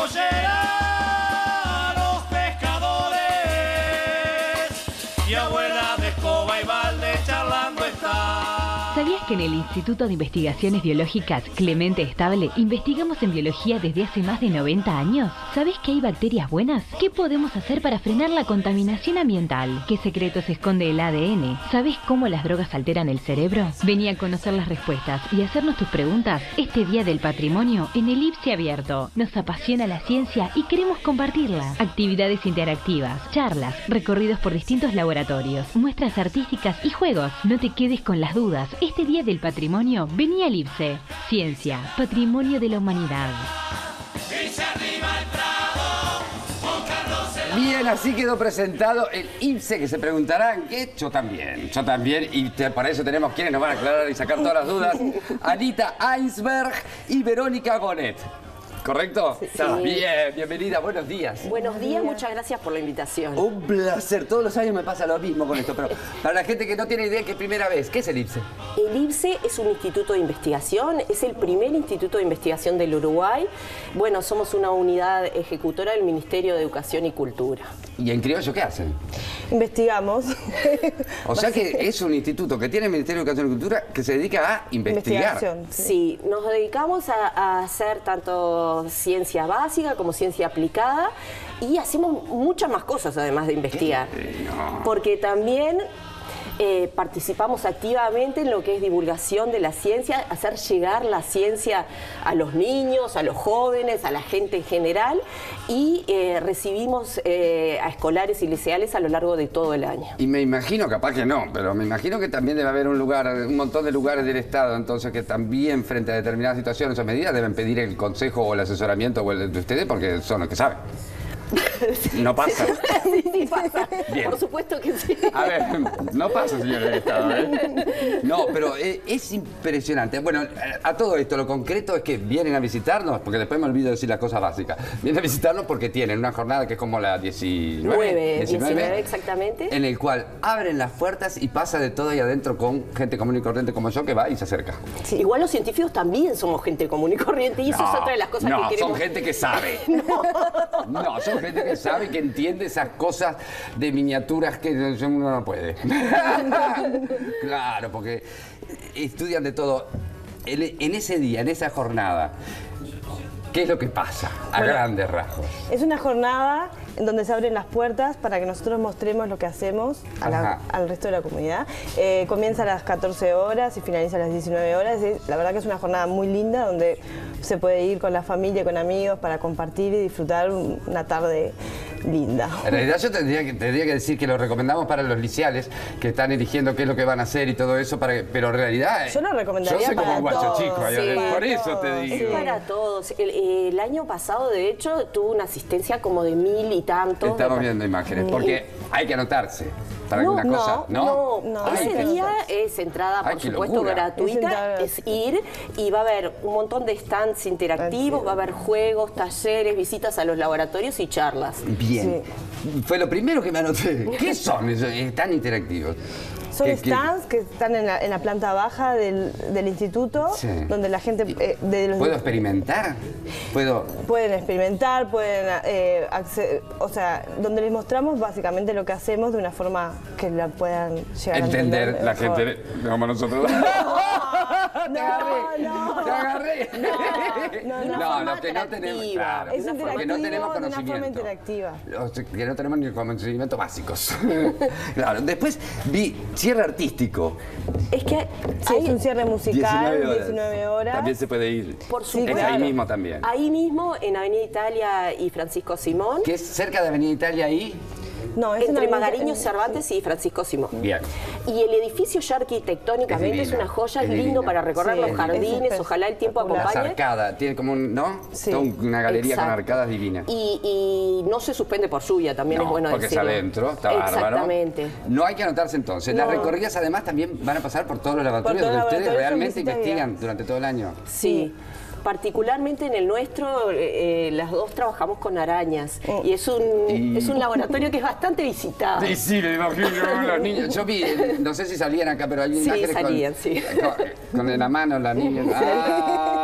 pollera a los pescadores y abuela de escoba y balde charlando está. ¿Sabías que en el Instituto de Investigaciones Biológicas Clemente Estable investigamos en biología desde hace más de 90 años? ¿Sabés que hay bacterias buenas? ¿Qué podemos hacer para frenar la contaminación ambiental? ¿Qué secretos esconde el ADN? ¿Sabés cómo las drogas alteran el cerebro? Vení a conocer las respuestas y hacernos tus preguntas este Día del Patrimonio en el IPSE abierto. Nos apasiona la ciencia y queremos compartirla. Actividades interactivas, charlas, recorridos por distintos laboratorios, muestras artísticas y juegos. No te quedes con las dudas. Este Día del Patrimonio, vení al IPSE. Ciencia, patrimonio de la humanidad. Bien, así quedó presentado el IPSE, que se preguntarán, ¿qué? Yo también, y para eso tenemos quienes nos van a aclarar y sacar todas las dudas. Anita Ainsberg y Verónica Gonet. ¿Correcto? Sí. Bien, bienvenida, buenos días. Buenos días, muchas gracias por la invitación. Un placer, todos los años me pasa lo mismo con esto, pero para la gente que no tiene idea que es primera vez, ¿qué es el IPSE? El IPSE es un instituto de investigación, es el primer instituto de investigación del Uruguay. Bueno, somos una unidad ejecutora del Ministerio de Educación y Cultura. ¿Y en criollo qué hacen? Investigamos. O sea que es un instituto que tiene el Ministerio de Educación y Cultura que se dedica a investigar. Sí, nos dedicamos a hacer tanto ciencia básica como ciencia aplicada y hacemos muchas más cosas además de investigar. Porque también participamos activamente en lo que es divulgación de la ciencia, hacer llegar la ciencia a los niños, a los jóvenes, a la gente en general y recibimos a escolares y liceales a lo largo de todo el año. Y me imagino, capaz que no, pero me imagino que también debe haber un montón de lugares del Estado, entonces que también frente a determinadas situaciones o medidas deben pedir el consejo o el asesoramiento de ustedes porque son los que saben. No pasa. Sí, pasa. Bien. Por supuesto que sí. A ver, no pasa, señores del Estado, ¿eh? No, pero es impresionante. Bueno, a todo esto, lo concreto es que vienen a visitarnos, porque después me olvido de decir las cosas básicas. Vienen a visitarnos porque tienen una jornada que es como la 19 exactamente. En el cual abren las puertas y pasa de todo ahí adentro con gente común y corriente como yo que va y se acerca. Sí, igual los científicos también somos gente común y corriente y eso es otra de las cosas que queremos. No, son gente que sabe. No, son gente que sabe y que entiende esas cosas de miniaturas que uno no puede. Claro, porque estudian de todo. En ese día, en esa jornada, ¿qué es lo que pasa a grandes rasgos? Es una jornada en donde se abren las puertas para que nosotros mostremos lo que hacemos al resto de la comunidad. Comienza a las 14 horas y finaliza a las 19 horas. La verdad que es una jornada muy linda donde se puede ir con la familia, con amigos para compartir y disfrutar una tarde linda. En realidad yo tendría que decir que lo recomendamos para los liceales que están eligiendo qué es lo que van a hacer y todo eso, pero en realidad... Yo lo recomendaría yo soy como para un guacho todos. chico, por eso te digo. Es para todos. El año pasado, de hecho, tuvo una asistencia como de 1000 y tantos. Estamos viendo imágenes, porque hay que anotarse para alguna cosa. No. Ese día es entrada, por supuesto, gratuita, es ir y va a haber un montón de stands interactivos, va a haber juegos, talleres, visitas a los laboratorios y charlas. Bien. Sí. Fue lo primero que me anoté. ¿Qué son esos tan interactivos? Son stands que están en la planta baja del instituto, donde la gente... ¿Puedo experimentar? Pueden experimentar, pueden acceder, o sea, donde les mostramos básicamente lo que hacemos de una forma que la puedan llegar a entender la gente como nosotros. Te agarré. No, los que no tenemos... Claro, es porque no tenemos conocimiento. De una forma interactiva. Los que no tenemos ni conocimientos básicos. Claro, después vi cierre artístico. Es que es un cierre musical, 19 horas. También se puede ir. Por supuesto. Es ahí mismo también. Ahí mismo, en Avenida Italia y Francisco Simón. ¿Que es cerca de Avenida Italia ahí? No, es entre Magariño Cervantes y Francisco Simón. Bien. Y el edificio ya arquitectónicamente es una joya, es lindo para recorrer los jardines, ojalá el tiempo acompañe. Las arcadas, tiene como ¿no? Sí. Toda una galería con arcadas divinas. Y no se suspende por lluvia, también es bueno porque decirlo. Porque es adentro, está bárbaro. Exactamente. No hay que anotarse entonces. Las recorridas además también van a pasar por todos los laboratorios donde ustedes realmente investigan durante todo el año. Sí. Particularmente en el nuestro, las dos trabajamos con arañas y es un laboratorio que es bastante visitado. Sí, me imagino los niños. Yo vi, no sé si salían acá, pero hay imágenes salían, con en la mano las niñas. Ah,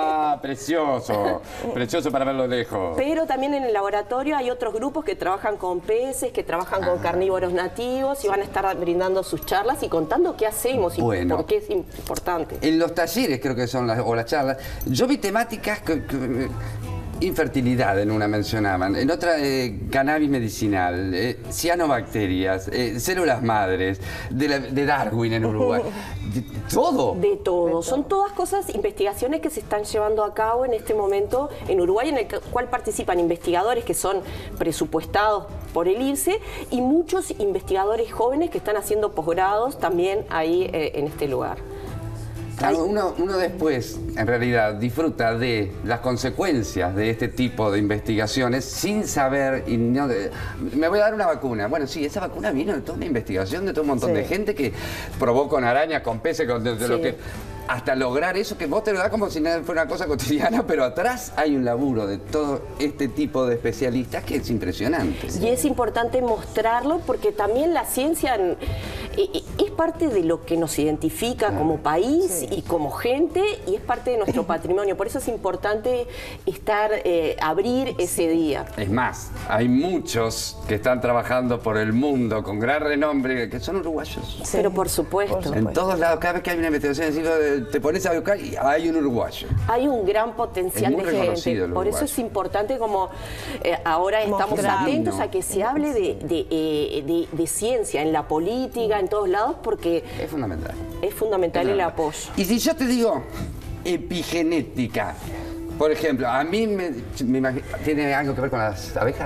precioso, precioso para verlo lejos. Pero también en el laboratorio hay otros grupos que trabajan con peces, que trabajan con carnívoros nativos y van a estar brindando sus charlas y contando qué hacemos y por qué es importante. En los talleres creo que son o las charlas, yo vi temáticas infertilidad en una mencionaban, en otra cannabis medicinal, cianobacterias, células madres, de Darwin en Uruguay. Todo. De todo. Son todas cosas, investigaciones que se están llevando a cabo en este momento en Uruguay, en el cual participan investigadores que son presupuestados por el IRSE y muchos investigadores jóvenes que están haciendo posgrados también ahí en este lugar. Claro, uno después, en realidad, disfruta de las consecuencias de este tipo de investigaciones sin saber, y no me voy a dar una vacuna. Bueno, sí, esa vacuna vino de toda una investigación de todo un montón de gente que probó con arañas, con peces, con de lo que... Hasta lograr eso que vos te lo das como si nada fuera una cosa cotidiana, pero atrás hay un laburo de todo este tipo de especialistas que es impresionante. Y es importante mostrarlo porque también la ciencia es parte de lo que nos identifica como país y como gente y es parte de nuestro patrimonio. Por eso es importante abrir ese día. Es más, hay muchos que están trabajando por el mundo con gran renombre que son uruguayos. Sí. Pero por supuesto. En todos lados, cada vez que hay una investigación, te pones a buscar y hay un uruguayo. Hay un gran potencial de gente. Por eso es importante como ahora estamos atentos a que se hable de ciencia en la política, en todos lados, porque es fundamental. Es fundamental el apoyo. Y si yo te digo epigenética, por ejemplo, a mí me imagino, ¿tiene algo que ver con las abejas?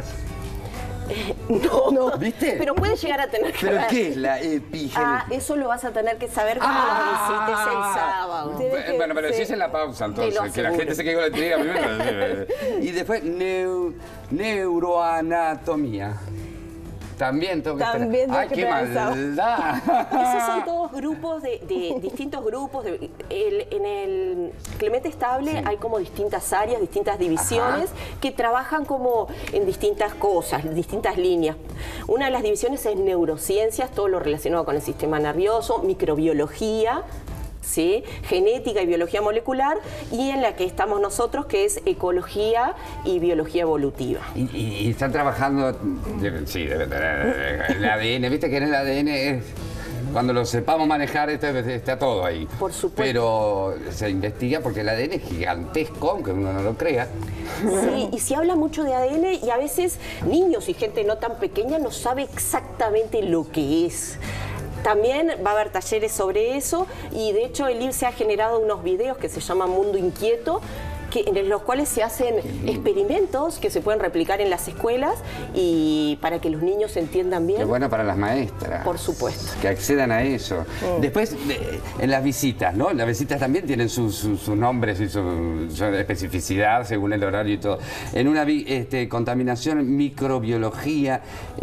No, ¿viste? Pero puede llegar a tener que ver. ¿Pero qué es la epigenética? Eso lo vas a tener que saber cuando nos visites el sábado. Bueno, me lo decís en la pausa, entonces, que la gente se quede con la intriga primero. Y después, neuroanatomía. También tengo que esperar. ¡Ay, qué maldad! Esos son todos grupos de distintos grupos. En el Clemente Estable hay como distintas áreas, distintas divisiones que trabajan como en distintas cosas, distintas líneas. Una de las divisiones es neurociencias, todo lo relacionado con el sistema nervioso, microbiología, ¿sí? Genética y biología molecular, y en la que estamos nosotros, que es ecología y biología evolutiva. Y están trabajando, sí, el ADN, viste que en el ADN es... Cuando lo sepamos manejar, está todo ahí. Por supuesto. Pero se investiga porque el ADN es gigantesco, aunque uno no lo crea. Sí, y se habla mucho de ADN y a veces niños y gente no tan pequeña no sabe exactamente lo que es. También va a haber talleres sobre eso y de hecho el IRSE ha generado unos videos que se llaman Mundo Inquieto, en los cuales se hacen experimentos que se pueden replicar en las escuelas y para que los niños entiendan bien. Qué bueno para las maestras. Por supuesto. Que accedan a eso. Después, en las visitas, ¿no? Las visitas también tienen sus nombres y su especificidad según el horario y todo. En una contaminación, microbiología,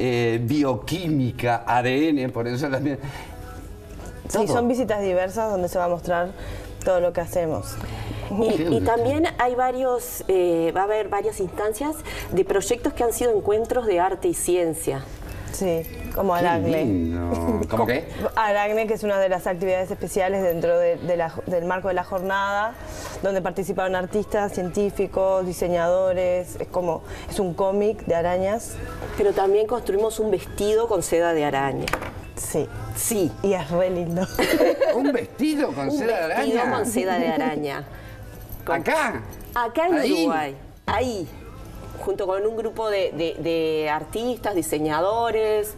bioquímica, ADN, por eso también... Sí, son visitas diversas donde se va a mostrar todo lo que hacemos. Y también hay va a haber varias instancias de proyectos que han sido encuentros de arte y ciencia. Sí, como Aragne. ¿Cómo qué? Aragne, que es una de las actividades especiales dentro del marco de la jornada, donde participaron artistas, científicos, diseñadores. Es un cómic de arañas. Pero también construimos un vestido con seda de araña. Sí. Sí. Y es re lindo. ¿Un vestido con seda de araña? Un vestido con seda de araña. ¿Acá? Acá en Uruguay. Ahí. Junto con un grupo de artistas, diseñadores.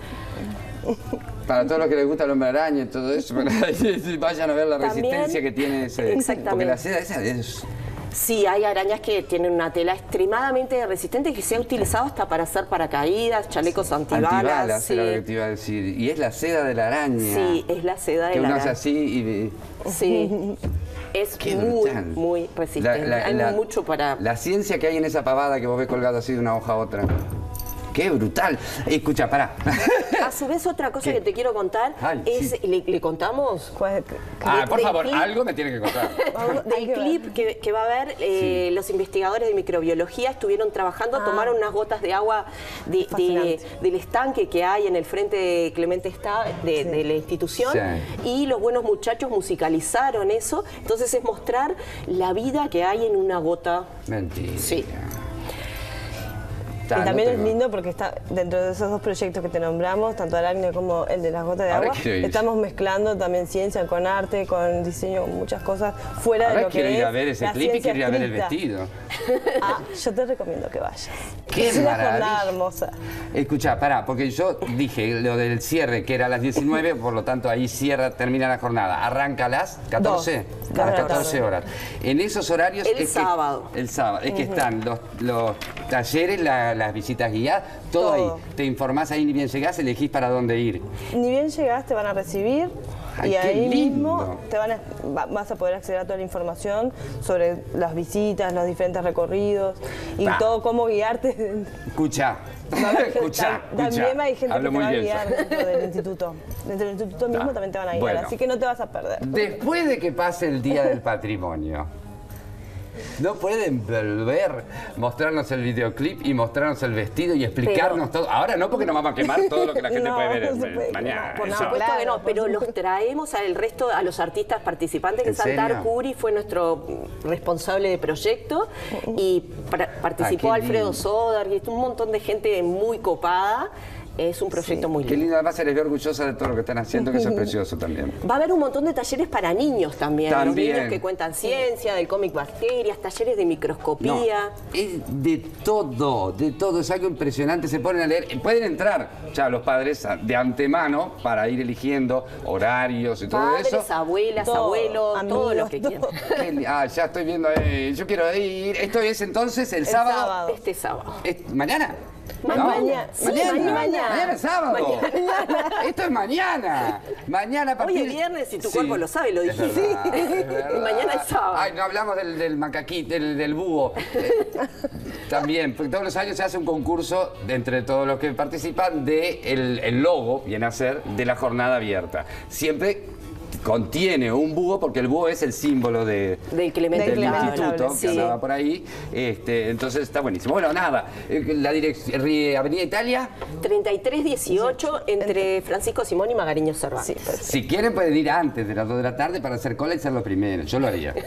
Para todos los que les gusta el hombre araña y todo eso, vayan a ver la resistencia que tiene ese. Exactamente. Porque la seda esa es... Sí, hay arañas que tienen una tela extremadamente resistente que se ha utilizado hasta para hacer paracaídas, chalecos antibalas. Antibalas, sí. era lo que te iba a decir. Y es la seda de la araña. Sí, es la seda de la araña. Que uno hace así y... Sí. Es muy resistente. Hay mucho para... La ciencia que hay en esa pavada que vos ves colgada así de una hoja a otra. ¡Qué brutal! Escucha, pará. su vez, otra cosa ¿Qué? que te quiero contar es, sí. ¿le contamos? Por favor, algo me tiene que contar. Del clip que va a haber, los investigadores de microbiología estuvieron trabajando, tomaron unas gotas de agua del estanque que hay en el frente de Clemente Estable, de la institución, y los buenos muchachos musicalizaron eso. Entonces es mostrar la vida que hay en una gota. Mentira. Sí. Y también es lindo porque está dentro de esos dos proyectos que te nombramos, tanto Aracne como el de las gotas de agua, estamos mezclando también ciencia con arte, con diseño, con muchas cosas fuera de lo que quiero ir a ver ese clip y quiero ir a ver el vestido. Yo te recomiendo que vayas. ¡Qué es una maravilla! jornada hermosa. Escuchá, pará, porque yo dije lo del cierre, que era a las 19, por lo tanto ahí termina la jornada. Arranca a las 14, a las 14 horas. En esos horarios... El sábado. El sábado, es que están los talleres, las visitas guiadas, todo ahí. Te informás ahí, ni bien llegás, elegís para dónde ir. Ni bien llegás, te van a recibir. Ay, y ahí lindo. mismo vas a poder acceder a toda la información sobre las visitas, los diferentes recorridos y todo, cómo guiarte. Escuchá. También hay gente Hablo que te va a muy bien guiar yo. dentro del instituto. Dentro del instituto mismo también te van a guiar, Bueno. así que no te vas a perder. Después de que pase el Día del Patrimonio, ¿no pueden volver, mostrarnos el videoclip y mostrarnos el vestido y explicarnos todo? Ahora no, porque nos vamos a quemar todo lo que la gente puede ver mañana. Por Eso. supuesto que no, pero los traemos al resto, a los artistas participantes, que ¿En serio? Santar Curi fue nuestro responsable de proyecto y participó qué Alfredo lindo. Sodar y un montón de gente muy copada. Es un proyecto muy Qué lindo. lindo, además se les ve orgullosa de todo lo que están haciendo, que eso es precioso también. Va a haber un montón de talleres para niños también. Los También. niños que cuentan ciencia, del cómic Bacterias, talleres de microscopía. Es de todo, es algo impresionante, se ponen a leer, pueden entrar ya los padres de antemano para ir eligiendo horarios y todo Padres, eso. abuelas, Todo, abuelos, amigos, todos los que todo. quieran. Ya estoy viendo, yo quiero ir. Esto es entonces el sábado. Este sábado. ¿Mañana? Mañana. ¿No? Sí, mañana. Mañana es sábado. Esto es mañana. Mañana a partir... Hoy es viernes y tu cuerpo lo sabe, lo Es dijiste. verdad, es verdad. Y mañana es sábado. Ay, no hablamos del macaquito, del búho. También, porque todos los años se hace un concurso entre todos los que participan de el logo, viene a ser, de la jornada abierta. Siempre contiene un búho, porque el búho es el símbolo del Clemente Estable. instituto que Sí. andaba por ahí. Entonces está buenísimo. Bueno, nada, la dirección, Avenida Italia. 3318 entre Francisco Simón y Magariño Cervantes. Sí, Si quieren pueden ir antes de las 2 de la tarde para hacer cola y ser lo primero. Yo lo haría.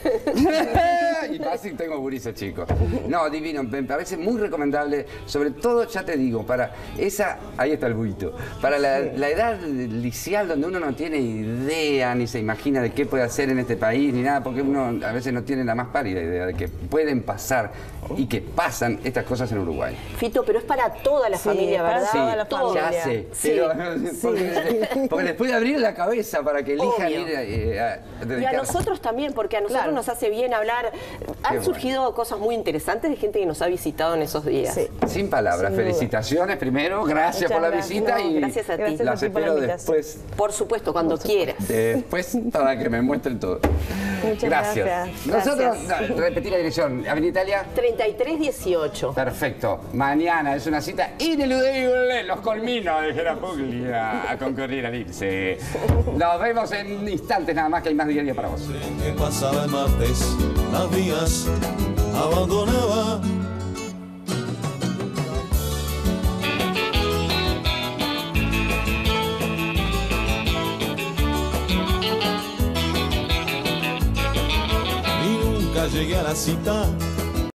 Y más si tengo gurises chicos. No, divino. Me parece muy recomendable. Sobre todo, ya te digo, para esa... Ahí está el buito. Para la edad liceal donde uno no tiene idea ni se imagina de qué puede hacer en este país ni nada, porque uno a veces no tiene la más pálida idea de que pueden pasar y que pasan estas cosas en Uruguay. Fito, pero es para toda la Sí, familia, para ¿verdad? toda la familia. Ya sé, Sí. pero porque les puede abrir la cabeza para que elijan Obvio. ir a Y a dedicarse. nosotros también, porque a nosotros Claro. nos hace bien hablar. Han bueno. surgido cosas muy interesantes de gente que nos ha visitado en esos días. Sí. Sin palabras, Sin duda. felicitaciones primero, gracias Muchas por la gracias. visita No, y gracias a ti. Gracias a las ti por la espero invitación. después. Por supuesto, cuando quieras. Después para que me muestren todo. Muchas gracias. Nosotros, Gracias. repetir la dirección, Avenida Italia. 3318. Perfecto. Mañana es una cita ineludible. Los colminos de Gerapuglia a concurrir al IPSE. Nos vemos en instantes nada más, que hay más día a día para vos. Que pasaba el martes, las vías abandonaba. Y nunca llegué a la cita